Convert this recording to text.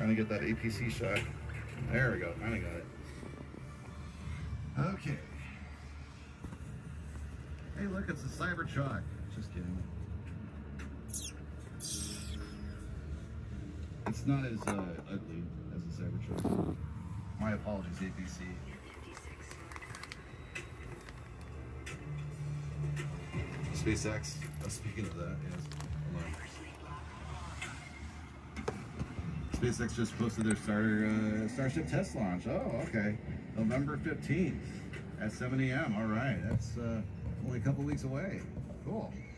Trying to get that APC shot. There we go. Finally got it. Okay. Hey, look, it's a Cybertruck. Just kidding. It's not as ugly as a Cybertruck. My apologies, APC. SpaceX. Speaking of that, yes. Hold on. SpaceX just posted their Starship test launch. Oh, okay. November 15th at 7 a.m. All right, that's only a couple weeks away. Cool.